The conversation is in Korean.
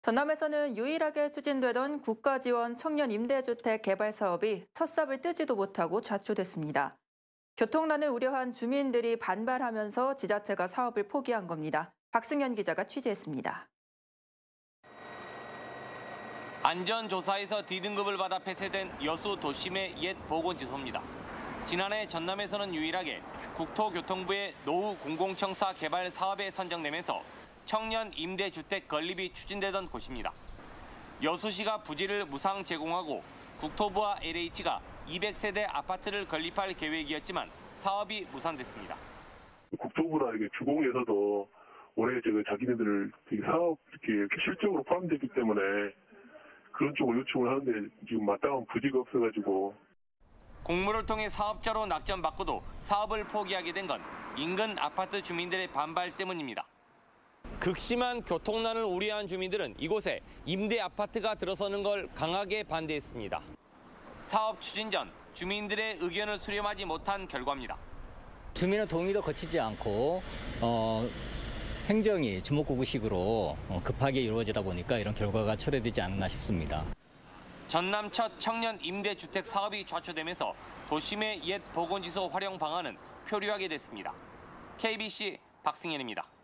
전남에서는 유일하게 추진되던 국가지원 청년 임대주택 개발 사업이 첫 삽을 뜨지도 못하고 좌초됐습니다. 교통난을 우려한 주민들이 반발하면서 지자체가 사업을 포기한 겁니다. 박승현 기자가 취재했습니다. 안전조사에서 D등급을 받아 폐쇄된 여수 도심의 옛 보건지소입니다. 지난해 전남에서는 유일하게 국토교통부의 노후 공공청사 개발 사업에 선정되면서 청년 임대주택 건립이 추진되던 곳입니다. 여수시가 부지를 무상 제공하고 국토부와 LH가 200세대 아파트를 건립할 계획이었지만 사업이 무산됐습니다. 국토부나 주공에서도 올해 자기네들 사업 이렇게 실적으로 포함되기 때문에 그런 쪽을 요청을 하는데 지금 마땅한 부지가 없어가지고. 공모를 통해 사업자로 낙점받고도 사업을 포기하게 된 건 인근 아파트 주민들의 반발 때문입니다. 극심한 교통난을 우려한 주민들은 이곳에 임대 아파트가 들어서는 걸 강하게 반대했습니다. 사업 추진 전 주민들의 의견을 수렴하지 못한 결과입니다. 주민의 동의도 거치지 않고 행정이 주먹구구식으로 급하게 이루어지다 보니까 이런 결과가 초래되지 않았나 싶습니다. 전남 첫 청년 임대주택 사업이 좌초되면서 도심의 옛 보건지소 활용 방안은 표류하게 됐습니다. KBC 박승현입니다.